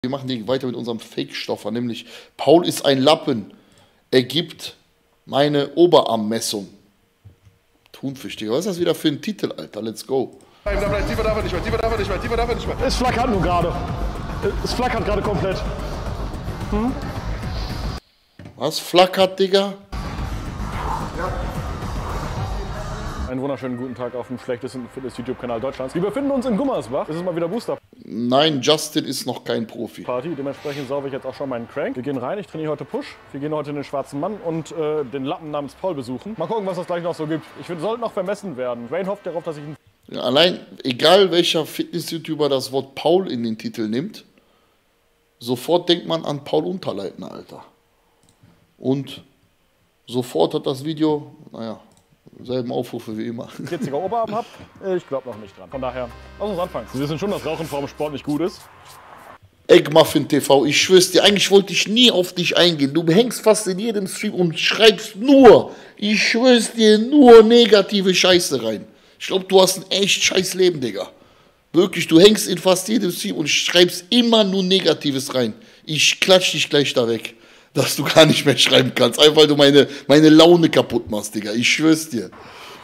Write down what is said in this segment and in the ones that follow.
Wir machen hier weiter mit unserem Fake-Stoffer, nämlich Paul ist ein Lappen. Er gibt meine Oberarmmessung. Thunfisch, Digga. Was ist das wieder für ein Titel, Alter? Let's go. Tiefer darf er nicht mehr, tiefer darf er nicht mehr, tiefer darf er nicht mehr. Es flackert nur gerade. Es flackert gerade komplett. Hm? Was flackert, Digga? Einen wunderschönen guten Tag auf dem schlechtesten Fitness-YouTube-Kanal Deutschlands. Wir befinden uns in Gummersbach. Es ist mal wieder Booster. Nein, Justin ist noch kein Profi. Party. Dementsprechend sauge ich jetzt auch schon meinen Crank. Wir gehen rein, ich trainiere heute Push. Wir gehen heute den schwarzen Mann und den Lappen namens Paul besuchen. Mal gucken, was das gleich noch so gibt. Ich finde, sollte noch vermessen werden. Wayne hofft darauf, dass ich ihn... Ja, allein, egal welcher Fitness-YouTuber das Wort Paul in den Titel nimmt, sofort denkt man an Paul Unterleitner, Alter. Und sofort hat das Video, naja, selben Aufrufe wie immer. 40er Oberarm hab, ich glaube noch nicht dran. Von daher, lass uns anfangen. Sie wissen schon, dass Rauchen vor dem Sport nicht gut ist. Eggmuffin TV, ich schwör's dir, eigentlich wollte ich nie auf dich eingehen. Du hängst fast in jedem Stream und schreibst nur, ich schwör's dir, nur negative Scheiße rein. Ich glaube, du hast ein echt scheiß Leben, Digga. Wirklich, du hängst in fast jedem Stream und schreibst immer nur Negatives rein. Ich klatsch dich gleich da weg, dass du gar nicht mehr schreiben kannst. Einfach, weil du meine Laune kaputt machst, Digga. Ich schwör's dir.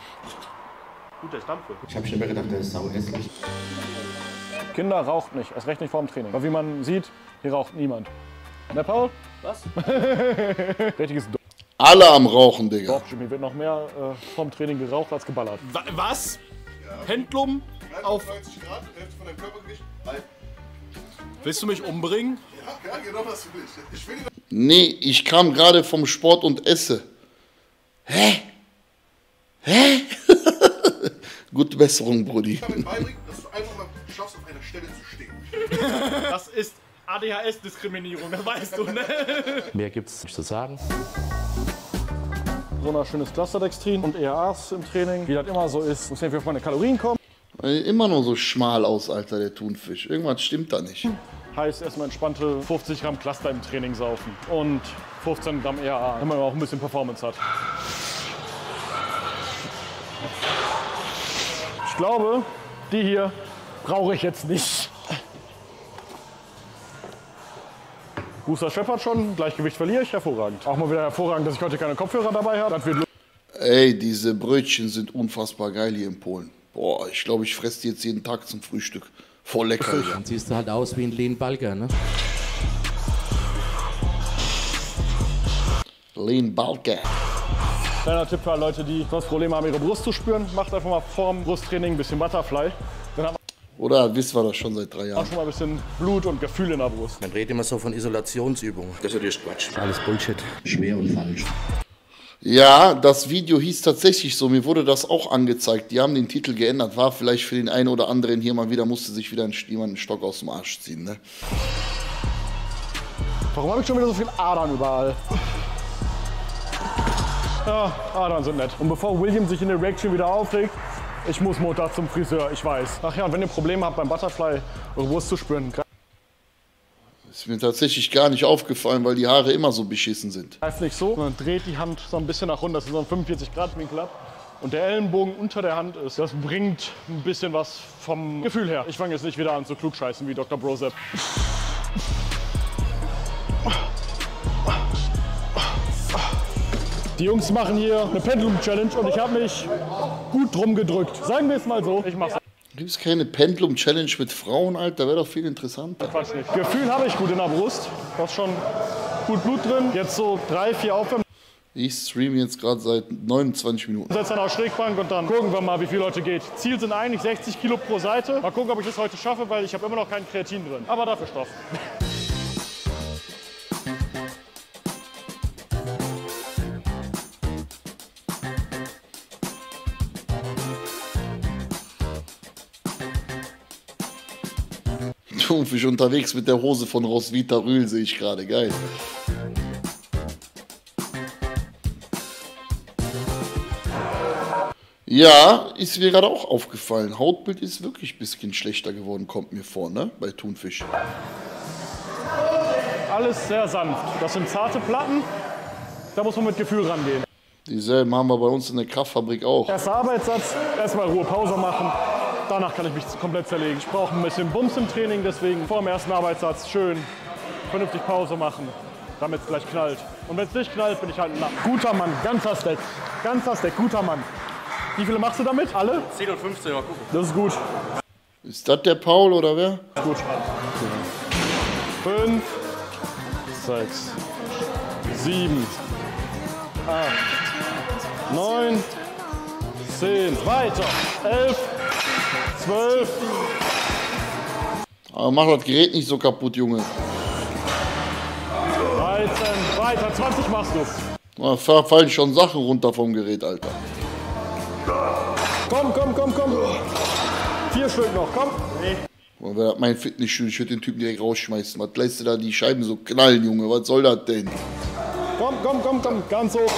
Guter Stampfe. Ich habe schon immer gedacht, der ist sau hässlich. Kinder raucht nicht, erst recht nicht vor dem Training. Aber wie man sieht, hier raucht niemand. Ne, Paul? Was? Richtiges Alle am Rauchen, Digga. Doch, Jimmy, wird noch mehr vorm Training geraucht als geballert. Was? Pendlum auf... 90 Grad, Hälfte von deinem Körpergewicht. Willst du mich umbringen? Ja, genau was du willst. Ich will dir Nee, ich kam gerade vom Sport und esse. Hä? Hä? Gute Besserung, Brudi. damit beibringen, dass du einfach mal schaffst, auf einer Stelle zu stehen. Das ist ADHS-Diskriminierung, das weißt du, ne? Mehr gibt's nicht zu sagen. So ein schönes Clusterdextrin und ERAs im Training. Wie das immer so ist, muss irgendwie auf meine Kalorien kommen. Immer nur so schmal aus, Alter, der Thunfisch. Irgendwas stimmt da nicht. Heißt erstmal entspannte 50 Gramm Cluster im Training saufen und 15 Gramm ERA, damit man auch ein bisschen Performance hat. Ich glaube, die hier brauche ich jetzt nicht. Booster scheppert schon, Gleichgewicht verliere ich, hervorragend. Auch mal wieder hervorragend, dass ich heute keine Kopfhörer dabei habe. Das wird Ey, diese Brötchen sind unfassbar geil hier in Polen. Boah, ich glaube, ich fresse die jetzt jeden Tag zum Frühstück. Voll lecker. Ja. Dann siehst du halt aus wie ein Lean Balger, ne? Lean Balker. Kleiner Tipp für alle Leute, die das Problem haben, ihre Brust zu spüren. Macht einfach mal vorm Brusttraining ein bisschen Butterfly. Dann hat Oder wissen wir das schon seit 3 man Jahren? schon mal ein bisschen Blut und Gefühl in der Brust. Man redet immer so von Isolationsübungen. Das ist natürlich Quatsch. Alles Bullshit. Schwer und falsch. Ja, das Video hieß tatsächlich so. Mir wurde das auch angezeigt. Die haben den Titel geändert. War vielleicht für den einen oder anderen hier mal wieder, musste sich wieder jemand einen Stock aus dem Arsch ziehen, ne? Warum habe ich schon wieder so viel Adern überall? Ja, Adern sind nett. Und bevor William sich in der Reaction wieder aufregt, ich muss Montag zum Friseur, ich weiß. Ach ja, und wenn ihr Probleme habt beim Butterfly, eure Brust zu spüren, Ist mir tatsächlich gar nicht aufgefallen, weil die Haare immer so beschissen sind. greift nicht so, sondern dreht die Hand so ein bisschen nach unten, dass ihr so einen 45-Grad-Winkel habt. Und der Ellenbogen unter der Hand ist. Das bringt ein bisschen was vom Gefühl her. Ich fange jetzt nicht wieder an zu klugscheißen wie Dr. Brosep. Die Jungs machen hier eine Pendulum-Challenge und ich habe mich gut drum gedrückt. Sagen wir es mal so. Ich mach's. Gibt es keine Pendulum-Challenge mit Frauen, Alter? Wäre doch viel interessanter. Quatsch nicht. Gefühl habe ich gut in der Brust. Da ist schon gut Blut drin. Jetzt so 3, 4 Aufwärmen. Ich streame jetzt gerade seit 29 Minuten. Setz dann auf Schrägbank und dann gucken wir mal, wie viel heute geht. Ziel sind eigentlich 60 Kilo pro Seite. Mal gucken, ob ich das heute schaffe, weil ich habe immer noch kein Kreatin drin. Aber dafür Stoff. Thunfisch unterwegs mit der Hose von Roswitha Rühl, sehe ich gerade. Geil. Ja, ist mir gerade auch aufgefallen. Hautbild ist wirklich ein bisschen schlechter geworden, kommt mir vor, ne? Bei Thunfisch. Alles sehr sanft. Das sind zarte Platten. Da muss man mit Gefühl rangehen. Dieselben haben wir bei uns in der Kraftfabrik auch. Erster Arbeitssatz, erstmal Ruhe, Pause machen. Danach kann ich mich komplett zerlegen. Ich brauche ein bisschen Bums im Training, deswegen vor dem ersten Arbeitssatz schön vernünftig Pause machen, damit es gleich knallt. Und wenn es nicht knallt, bin ich halt ein guter Mann, ganzer Stack, guter Mann. Wie viele machst du damit? Alle? 10 und 15, mal gucken. Das ist gut. Ist das der Paul oder wer? Gut. 5, 6, 7, 8, 9, 10, weiter. 11, 12. Aber mach das Gerät nicht so kaputt, Junge. 13, weiter. 20 machst du. Da fallen schon Sachen runter vom Gerät, Alter. Komm. 4 Stück noch, komm. Wäre das mein Fitnessstudio, ich würde den Typen direkt rausschmeißen. Was lässt du da die Scheiben so knallen, Junge? Was soll das denn? Komm, ganz hoch.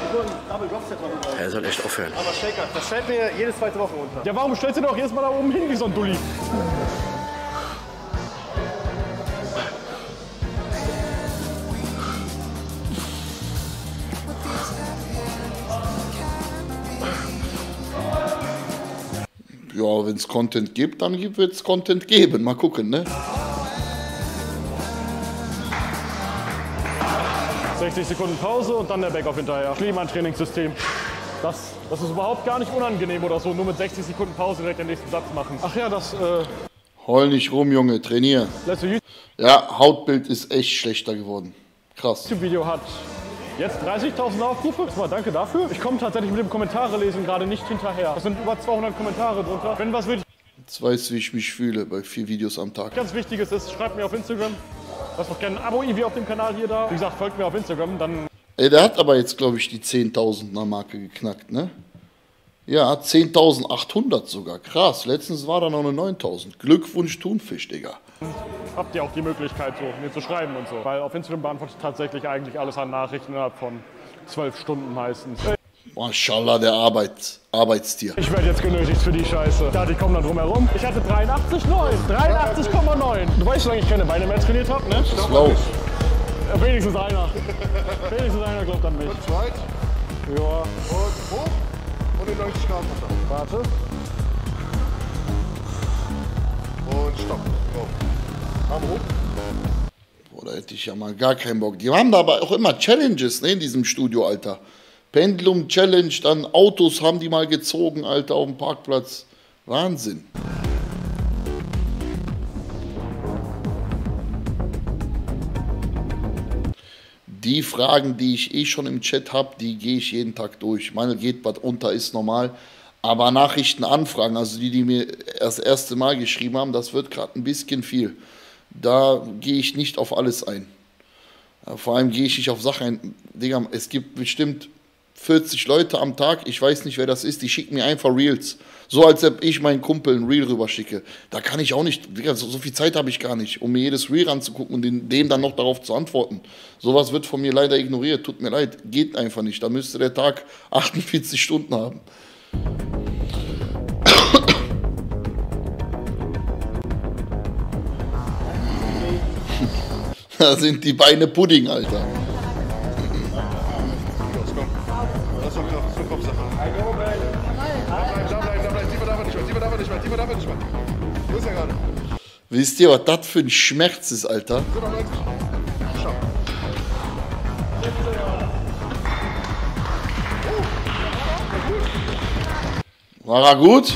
Er soll echt aufhören. Aber Shaker, das fällt mir jede zweite Woche runter. Ja, warum stellst du doch jedes Mal da oben hin wie so ein Dulli? Ja, wenn es Content gibt, dann wird es Content geben. Mal gucken, ne? 60 Sekunden Pause und dann der Backoff hinterher. Kliman-Trainingssystem. Das ist überhaupt gar nicht unangenehm oder so. Nur mit 60 Sekunden Pause direkt den nächsten Satz machen. Ach ja, das Heul nicht rum, Junge, trainier. letzte Ja, Hautbild ist echt schlechter geworden. Krass. YouTube-Video hat jetzt 30.000 Aufrufe. Erstmal danke dafür. Ich komme tatsächlich mit dem Kommentare lesen gerade nicht hinterher. Es sind über 200 Kommentare drunter. Wenn was wirklich Jetzt weißt du, wie ich mich fühle bei 4 Videos am Tag. ganz Wichtiges ist, schreibt mir auf Instagram. Lasst doch gerne ein Abo irgendwie auf dem Kanal hier da. Wie gesagt, folgt mir auf Instagram, dann Ey, der hat aber jetzt, glaube ich, die 10.000er Marke geknackt, ne? Ja, 10.800 sogar. Krass. Letztens war da noch eine 9.000. Glückwunsch, Thunfisch, Digga. habt ihr auch die Möglichkeit, so mir zu schreiben und so. Weil auf Instagram beantworte ich tatsächlich eigentlich alles an Nachrichten innerhalb von 12 Stunden meistens. Maschallah, der Arbeitstier. Ich werde jetzt genötigt für die Scheiße. Ja, die kommen dann drum herum. Ich hatte 83,9. 83,9. Du weißt, wie lange ich keine Beine mehr trainiert habe, ne? Das glaub ich. Wenigstens einer. Wenigstens einer glaubt an mich. Zweit Ja, und hoch und in 90 Grad runter. warte. Und stopp. Go. Arm hoch. Boah, da hätte ich ja mal gar keinen Bock. Die haben da aber auch immer Challenges, ne, in diesem Studio, Alter. Pendulum Challenge, dann Autos haben die mal gezogen, Alter, auf dem Parkplatz. Wahnsinn. Die Fragen, die ich eh schon im Chat habe, die gehe ich jeden Tag durch. Meine geht was unter, ist normal. Aber Nachrichtenanfragen, also die mir das erste Mal geschrieben haben, das wird gerade ein bisschen viel. Da gehe ich nicht auf alles ein. Vor allem gehe ich nicht auf Sachen ein. Digga, es gibt bestimmt 40 Leute am Tag, ich weiß nicht, wer das ist, die schicken mir einfach Reels. So als ob ich meinen Kumpel ein Reel rüberschicke. Da kann ich auch nicht, Digga, so viel Zeit habe ich gar nicht, um mir jedes Reel anzugucken und dem dann noch darauf zu antworten. Sowas wird von mir leider ignoriert, tut mir leid, geht einfach nicht. Da müsste der Tag 48 Stunden haben. Da sind die Beine Pudding, Alter. Los, komm. Das ist doch Kraft, das ist doch Kopfsache. Da bleiben. Tiefer darf er nicht mehr, tiefer darf er nicht mehr, tiefer darf er nicht mehr. Wo ist er gerade? Wisst ihr, was das für ein Schmerz ist, Alter? 95. Stopp. War er gut?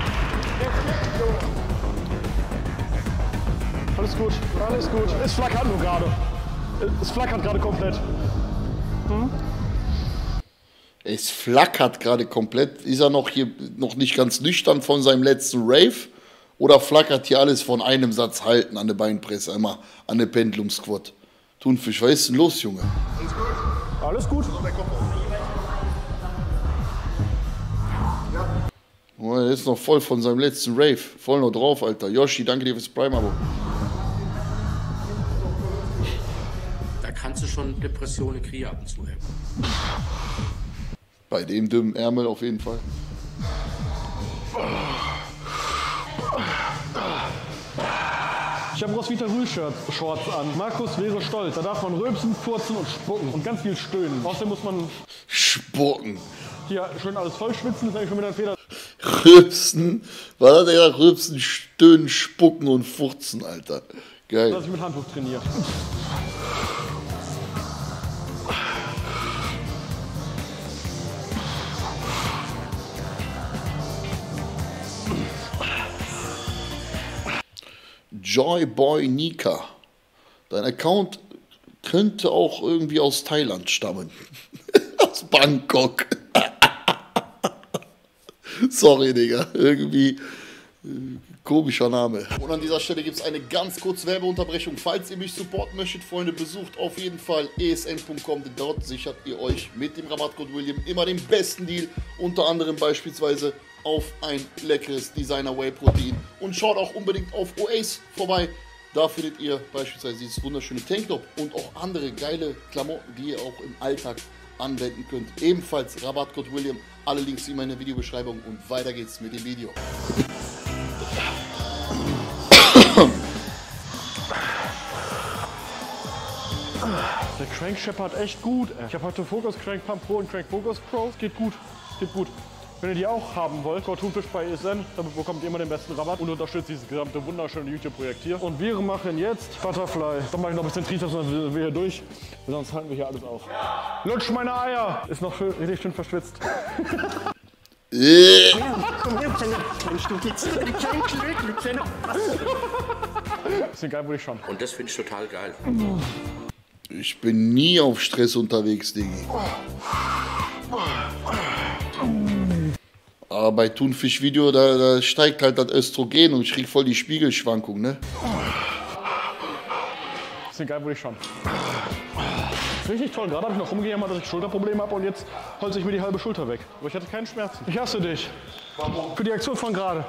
Alles gut, alles gut. Es flackert nur gerade. Es flackert gerade komplett. Es flackert gerade komplett. Ist er noch hier noch nicht ganz nüchtern von seinem letzten Rave? Oder flackert hier alles von einem Satz halten an der Beinpresse, einmal an der Pendulum-Squat? Thunfisch, was ist denn los, Junge? Alles gut. Oh, er ist noch voll von seinem letzten Rave. Voll noch drauf, Alter. Yoshi, danke dir fürs Prime-Abo. Da kannst du schon Depressionen kriegen ab und zu. Ey. Bei dem dünnen Ärmel auf jeden Fall. Ich habe Roswitha Rühl-Shorts an. Markus wäre stolz. Da darf man rülpsen, furzen und spucken und ganz viel stöhnen. Außerdem muss man Spucken. hier schön alles voll schwitzen. Das ist eigentlich schon wieder ein Fehler. Rülpsen, was hat er gesagt? Rülpsen, stöhnen, spucken und furzen, Alter. Geil. Dass ich mit Handtuch trainiere. Joyboy Nika. Dein Account könnte auch irgendwie aus Thailand stammen. Aus Bangkok. Sorry, Digga. Irgendwie komischer Name. Und an dieser Stelle gibt es eine ganz kurze Werbeunterbrechung. Falls ihr mich supporten möchtet, Freunde, besucht auf jeden Fall esn.com, denn dort sichert ihr euch mit dem Rabattcode William immer den besten Deal. Unter anderem beispielsweise auf ein leckeres Designer Whey Protein. Und schaut auch unbedingt auf Oasis vorbei. Da findet ihr beispielsweise dieses wunderschöne Tanktop und auch andere geile Klamotten, die ihr auch im Alltag anwenden könnt. Ebenfalls Rabattcode William. Alle Links wie immer in der Videobeschreibung. Und weiter geht's mit dem Video. Der Crank Shepherd echt gut. Ich habe heute Focus Crank Pump Pro und Crank Focus Pro. Es geht gut. Es geht gut. Wenn ihr die auch haben wollt, schaut Thunfisch bei ESN, damit bekommt ihr immer den besten Rabatt und unterstützt dieses gesamte wunderschöne YouTube-Projekt hier. Und wir machen jetzt Butterfly. Dann mache ich noch ein bisschen Trizeps und dann sind wir hier durch, sonst halten wir hier alles auf. Lutsch meine Eier! Ist noch richtig schön verschwitzt. Bisschen geil wurde ich schon. Und das finde ich total geil. Ich bin nie auf Stress unterwegs, Diggi. Aber bei Thunfisch-Video, da steigt halt das Östrogen und ich krieg voll die Spiegelschwankung, ne? Bisschen geil wurde ich schon. Richtig toll. Gerade habe ich noch rumgejammert, dass ich Schulterprobleme habe und jetzt holze ich mir die halbe Schulter weg. Aber ich hatte keinen Schmerzen. Ich hasse dich. Für die Aktion von gerade.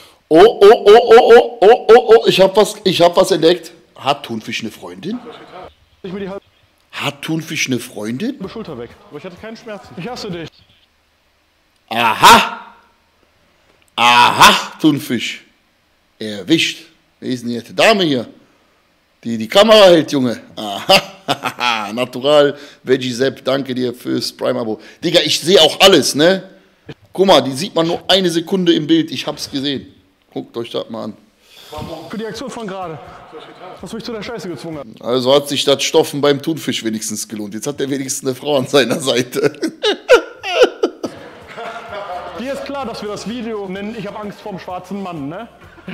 Oh, ich hab was entdeckt. Hat Thunfisch eine Freundin? Ich mir die halbe Hat Thunfisch eine Freundin? Schulter weg. Aber ich hatte keinen Schmerzen. Ich hasse dich. Aha! Aha, Thunfisch. Erwischt. Wer ist denn die nette Dame hier? Die Kamera hält, Junge. Aha, Natural, Veggie Sepp, danke dir fürs Prime-Abo. Digga, ich sehe auch alles, ne? Guck mal, die sieht man nur eine Sekunde im Bild. Ich hab's gesehen. Guckt euch das mal an. Für die Aktion von gerade. Was mich zu der Scheiße gezwungen hat. Also hat sich das Stoffen beim Thunfisch wenigstens gelohnt. Jetzt hat er wenigstens eine Frau an seiner Seite. Dir ist klar, dass wir das Video nennen, ich habe Angst vorm schwarzen Mann, ne?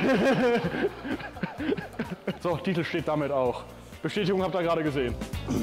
So, Titel steht damit auch. Bestätigung habt ihr gerade gesehen.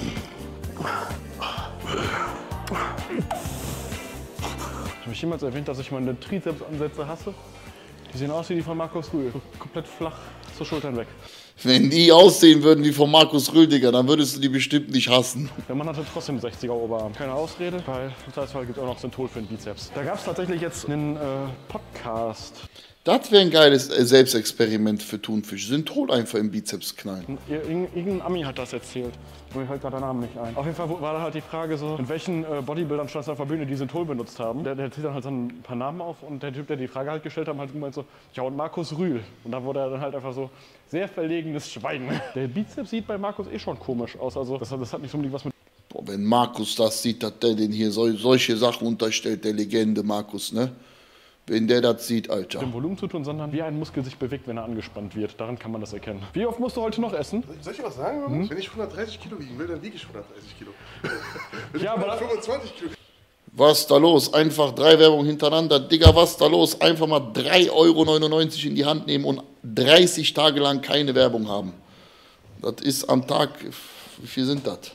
Habe ich jemals erwähnt, dass ich meine Trizepsansätze hasse? Die sehen aus wie die von Markus Rühl. So komplett flach zur Schultern weg. Wenn die aussehen würden wie von Markus Rühl, Digga, dann würdest du die bestimmt nicht hassen. Der Mann hatte trotzdem 60er Oberarm. Keine Ausrede, weil im Zweifelsfall gibt es auch noch Synthol für den Bizeps. Da gab es tatsächlich jetzt einen Podcast. Das wäre ein geiles Selbstexperiment für Thunfisch. Synthol einfach im Bizeps knallen. Irgendein Ami hat das erzählt. Mir fällt gerade der Name nicht ein. Auf jeden Fall war da halt die Frage so, in welchen Bodybuildern stand es auf der Bühne, die Synthol benutzt haben. Der zählt dann halt so ein paar Namen auf und der Typ, der die Frage halt gestellt hat, halt gemeint so, ja und Markus Rühl. Und da wurde er dann halt einfach so, sehr verlegenes Schweigen. Der Bizeps sieht bei Markus eh schon komisch aus, also das hat nicht unbedingt was mit... Boah, wenn Markus das sieht, dass der den hier solche Sachen unterstellt, der Legende Markus, ne? Wenn der das sieht, Alter. Dem Volumen zu tun, sondern wie ein Muskel sich bewegt, wenn er angespannt wird. Daran kann man das erkennen. Wie oft musst du heute noch essen? Soll ich dir was sagen? Wenn ich 130 Kilo wiegen will, dann wiege ich 130 Kilo. Wenn Ja, ich aber 25 Kilo. Was da los? Einfach 3 Werbungen hintereinander. Digga, was da los? Einfach mal 3,99 € in die Hand nehmen und 30 Tage lang keine Werbung haben. Das ist am Tag, wie viel sind das?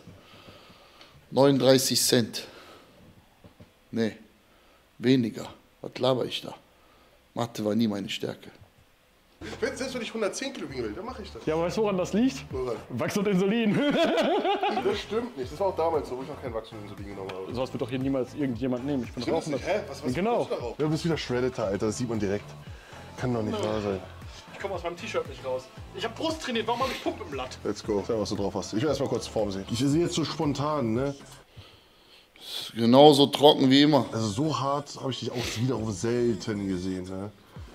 39 Cent. Nee, weniger. Was laber ich da? Mathe war nie meine Stärke. Selbst wenn ich 110 Kilo wiegen will, dann mache ich das. Ja, aber weißt du, woran das liegt? Woran? Wachs und Insulin. Das stimmt nicht. Das war auch damals so, wo ich noch kein Wachstum so genommen habe. Sowas wird doch hier niemals irgendjemand nehmen. Ich bin Stimmt das rauchen. nicht? Hä? Was Genau. du darauf? Du bist wieder Shredder, Alter. Das sieht man direkt. Kann doch nicht wahr sein. Ich komme aus meinem T-Shirt nicht raus. Ich habe Brust trainiert. Warum habe ich Pump im Blatt? Let's go. Sag, was du drauf hast. Ich will erstmal kurz Form sehen. Ich sehe jetzt so spontan, ne? Genauso trocken wie immer. Also so hart habe ich dich auch wieder auf selten gesehen, ne?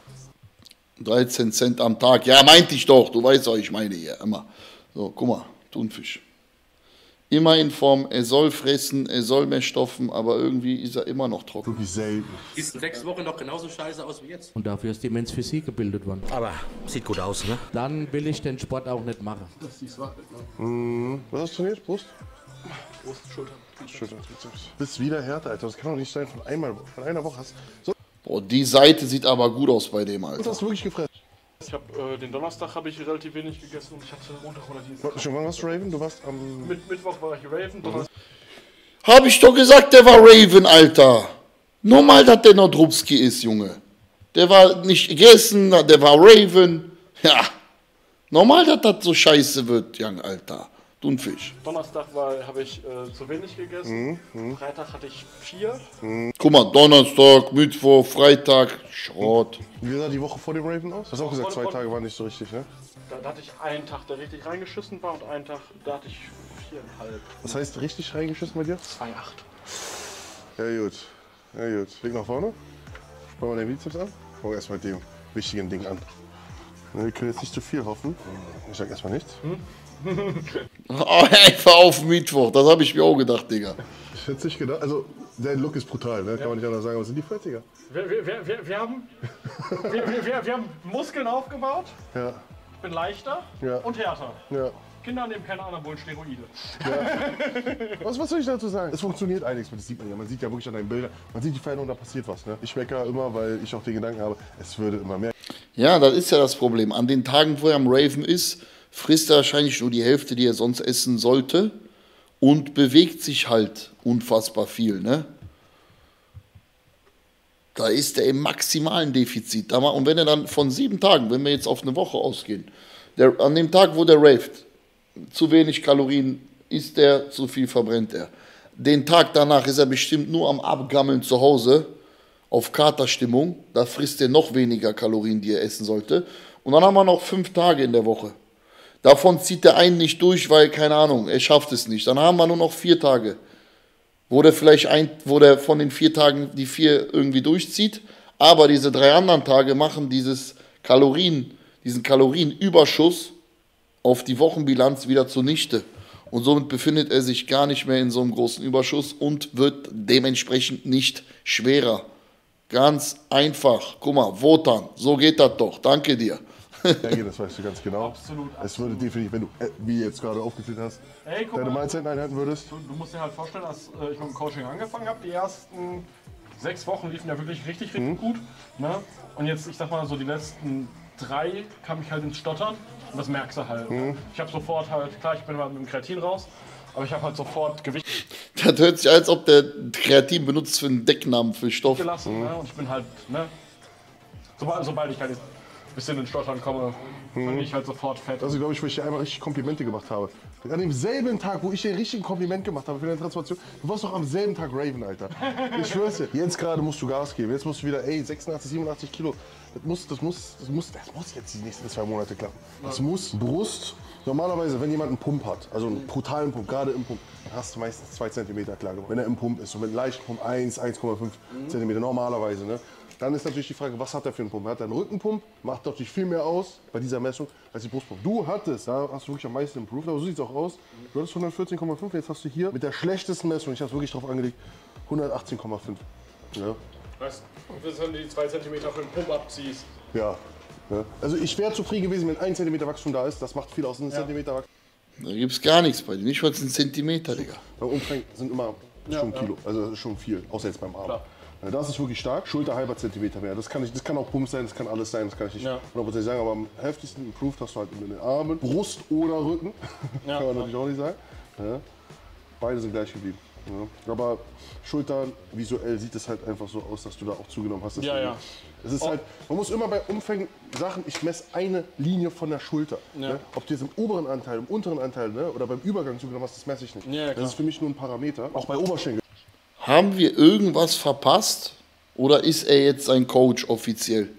13 Cent am Tag. Ja, meinte ich doch. Du weißt, was ich meine hier. Immer. So, guck mal. Thunfisch. Immer in Form, er soll fressen, er soll mehr stoffen, aber irgendwie ist er immer noch trocken. Wirklich selten. Sieht in 6 Wochen noch genauso scheiße aus wie jetzt. Und dafür ist immens Physik gebildet worden. Aber sieht gut aus, ne? Dann will ich den Sport auch nicht machen. Was hast du trainiert? Brust? Brust, Schulter. Schulter, Trizeps. Bist wieder härter, Alter. Das kann doch nicht sein, von einer Woche hast so. Boah, die Seite sieht aber gut aus bei dem, Was Alter. hast du wirklich gefressen? Ich habe den Donnerstag habe ich relativ wenig gegessen und ich hatte Montag oder Dienstag. Schon wann warst du Raven? Du warst am... Mittwoch war ich Raven, Donnerstag. Hab ich doch gesagt, der war Raven, Alter. Normal, dass der Nordrupski ist, Junge. Der war nicht gegessen, der war Raven. Ja. Normal, dass das so scheiße wird, Young, Alter. Thunfisch. Donnerstag habe ich zu wenig gegessen. Freitag hatte ich 4. Guck mal, Donnerstag, Mittwoch, Freitag, Schrott. Wie sah die Woche vor dem Raven aus? Du hast auch gesagt, 2 Tage waren nicht so richtig, ne? Da hatte ich einen Tag, der richtig reingeschissen war und einen Tag, da hatte ich 4,5. Was heißt richtig reingeschissen bei dir? 2,8. Ja gut. Ja gut. Weg nach vorne. Spann mal den Bizeps an. Fangen wir erstmal mit dem wichtigen Ding an. Wir können jetzt nicht zu viel hoffen. Ich sag erstmal nichts. Einfach auf Mittwoch, das habe ich mir auch gedacht, Digga. Ich hätte nicht gedacht. Also, dein Look ist brutal, ne? Kann man nicht anders sagen. Aber sind die Fertiger? Wir haben Muskeln aufgebaut. Ja. Ich bin leichter Ja. und härter. Ja. Kinder nehmen keine anabolen Steroide. Was soll ich dazu sagen? Es funktioniert einiges, das sieht man ja. Man sieht ja wirklich an deinen Bildern, man sieht die Veränderung, da passiert was. Ne? Ich meckere immer, weil ich auch den Gedanken habe, es würde immer mehr. Ja, das ist ja das Problem. An den Tagen, wo er am Raven ist, frisst er wahrscheinlich nur die Hälfte, die er sonst essen sollte und bewegt sich halt unfassbar viel, ne? Da ist er im maximalen Defizit. Und wenn er dann von 7 Tagen, wenn wir jetzt auf eine Woche ausgehen, an dem Tag, wo der raved, zu wenig Kalorien isst er, zu viel verbrennt er. Den Tag danach ist er bestimmt nur am Abgammeln zu Hause, auf Katerstimmung. Da frisst er noch weniger Kalorien, die er essen sollte. Und dann haben wir noch 5 Tage in der Woche. Davon zieht der einen nicht durch, weil, keine Ahnung, er schafft es nicht. Dann haben wir nur noch 4 Tage, wo der von den 4 Tagen die 4 irgendwie durchzieht. Aber diese 3 anderen Tage machen diesen Kalorienüberschuss auf die Wochenbilanz wieder zunichte. Und somit befindet er sich gar nicht mehr in so einem großen Überschuss und wird dementsprechend nicht schwerer. Ganz einfach. Guck mal, Wotan, so geht das doch. Danke dir. Ja, das weißt du ganz genau. Absolut. Es würde definitiv, wenn du, wie jetzt gerade aufgezählt hast, Ey, guck deine mal. Mahlzeiten einhalten würdest. Du musst dir halt vorstellen, dass ich mit dem Coaching angefangen habe. Die ersten 6 Wochen liefen ja wirklich richtig gut. Ne? Und jetzt, ich sag mal, so die letzten 3 kam ich halt ins Stottern. Und das merkst du halt. Ich habe sofort halt, klar, ich bin mal mit dem Kreatin raus, aber ich habe halt sofort Gewicht Das hört sich an, als ob der Kreatin benutzt für einen Decknamen für Stoff. gelassen. Ne? Und ich bin halt, ne? Sobald ich halt ein bisschen ins Stottern komme, bin ich halt sofort fett. Also glaube ich, wo ich dir einmal richtig Komplimente gemacht habe. An demselben Tag, wo ich dir richtig ein Kompliment gemacht habe für deine Transformation, du warst doch am selben Tag Raven, Alter. Ich schwör's dir. Jetzt gerade musst du Gas geben. Jetzt musst du wieder, 86, 87 Kilo. Das muss jetzt die nächsten 2 Monate klappen. Das muss Brust. Normalerweise, wenn jemand einen Pump hat, also einen brutalen Pump, gerade im Pump, dann hast du meistens 2 cm klar gemacht. Wenn er im Pump ist, so mit leichtem Pump 1,5 cm normalerweise, ne? Dann ist natürlich die Frage, was hat er für einen Pump? Hat er einen Rückenpump? Macht natürlich viel mehr aus bei dieser Messung als die Brustpump. Du hattest, da hast du wirklich am meisten improved, aber so sieht es auch aus. Du hattest 114,5, jetzt hast du hier mit der schlechtesten Messung, ich habe es wirklich drauf angelegt, 118,5. Ja. Was? Wenn du die 2 cm für den Pump abziehst. Ja. Ja. Also ich wäre zufrieden gewesen, wenn 1 cm Wachstum da ist. Das macht viel aus, 1 cm Wachstum. Da gibt's gar nichts bei dir. Nicht mal einen Zentimeter, Digga. Beim Umfang sind immer schon Kilo, also das ist schon viel, außer jetzt beim Arm. Klar. Ja, das ist wirklich stark, Schulter halber Zentimeter mehr. Das kann auch Pump sein, das kann alles sein, das kann ich nicht 100% sagen, aber am heftigsten improved hast du halt in den Armen, Brust oder Rücken, kann man natürlich auch nicht sagen. Ja. Beide sind gleich geblieben. Ja. Aber Schultern, visuell sieht es halt einfach so aus, dass du da auch zugenommen hast. Es ist halt, man muss immer bei Umfängen Sachen, ich messe eine Linie von der Schulter. Ne? Ob du jetzt im oberen Anteil, im unteren Anteil, ne? Oder beim Übergang zugenommen hast, das messe ich nicht. Das ist für mich nur ein Parameter, auch bei Oberschenkel. Haben wir irgendwas verpasst oder ist er jetzt sein Coach offiziell?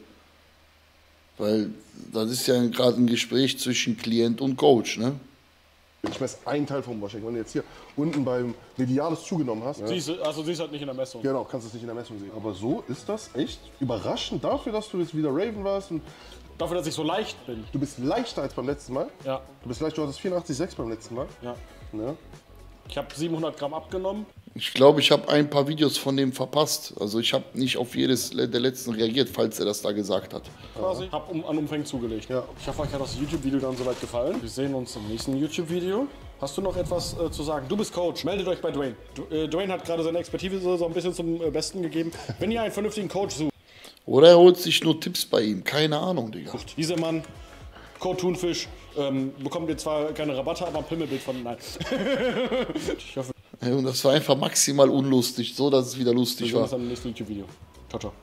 Weil das ist ja gerade ein Gespräch zwischen Klient und Coach, ne? Ich messe einen Teil vom Oberschenkel. Wenn du jetzt hier unten beim Medialis zugenommen hast, Siehst du halt nicht in der Messung. genau, kannst du es nicht in der Messung sehen. Aber so ist das echt überraschend dafür, dass du jetzt wieder Raven warst. Und Dafür, dass ich so leicht bin. du bist leichter als beim letzten Mal. Ja. Du hattest 84,6 beim letzten Mal. Ja. Ja. Ich habe 700 Gramm abgenommen. Ich glaube, ich habe ein paar Videos von dem verpasst. Also ich habe nicht auf jedes der letzten reagiert, falls er das da gesagt hat. Quasi. Hab an Umfang zugelegt. Ja. Ich hoffe, euch hat das YouTube-Video dann soweit gefallen. Wir sehen uns im nächsten YouTube-Video. Hast du noch etwas zu sagen? Du bist Coach, meldet euch bei Dwayne. Dwayne hat gerade seine Expertise so ein bisschen zum Besten gegeben. Wenn ihr einen vernünftigen Coach sucht. Oder er holt sich nur Tipps bei ihm. Keine Ahnung, Digga. Dieser Mann, Code Thunfisch, bekommt ihr zwar keine Rabatte, aber ein Pimmelbild von... Nein. Ich hoffe... Ja, und das war einfach maximal unlustig, so dass es wieder lustig war. Wir sehen uns im nächsten YouTube-Video. Ciao, ciao.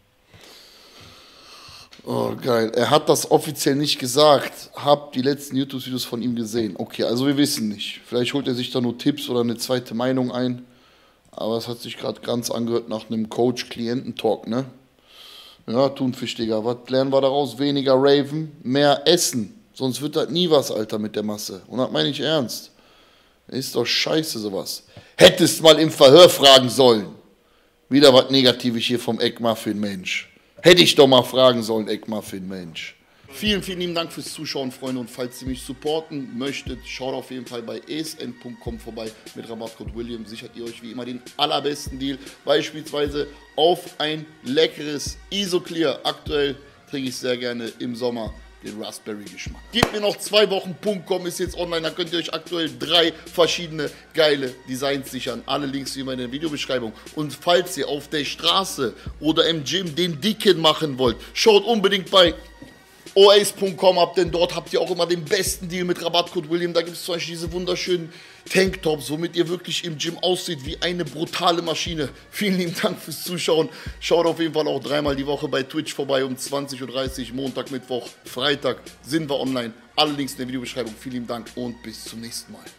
Oh, geil. Er hat das offiziell nicht gesagt. Hab die letzten YouTube-Videos von ihm gesehen. Okay, also wir wissen nicht. Vielleicht holt er sich da nur Tipps oder eine zweite Meinung ein. Aber es hat sich gerade ganz angehört nach einem Coach-Klienten-Talk, ne? Ja, Thunfisch, Digga. Was lernen wir daraus? Weniger raven, mehr essen. Sonst wird das nie was, Alter, mit der Masse. Und das meine ich ernst. Ist doch scheiße, sowas. Hättest mal im Verhör fragen sollen. Wieder was Negatives hier vom Eckmuffin, Mensch. Hätte ich doch mal fragen sollen, Eckmuffin, Mensch. Vielen, vielen lieben Dank fürs Zuschauen, Freunde. Und falls ihr mich supporten möchtet, schaut auf jeden Fall bei esn.com vorbei. Mit Rabattcode William sichert ihr euch wie immer den allerbesten Deal. Beispielsweise auf ein leckeres Isoclear. Aktuell trinke ich sehr gerne im Sommer den Raspberry-Geschmack. Gebt mir noch 2 Wochen.com, ist jetzt online, da könnt ihr euch aktuell 3 verschiedene geile Designs sichern. Alle Links wie immer in der Videobeschreibung. Und falls ihr auf der Straße oder im Gym den Dicken machen wollt, schaut unbedingt bei oace.com ab, denn dort habt ihr auch immer den besten Deal mit Rabattcode William. Da gibt es zum Beispiel diese wunderschönen Tanktops, womit ihr wirklich im Gym aussieht wie eine brutale Maschine. Vielen lieben Dank fürs Zuschauen. Schaut auf jeden Fall auch 3-mal die Woche bei Twitch vorbei um 20:30 Uhr, Montag, Mittwoch, Freitag sind wir online. Alle Links in der Videobeschreibung. Vielen lieben Dank und bis zum nächsten Mal.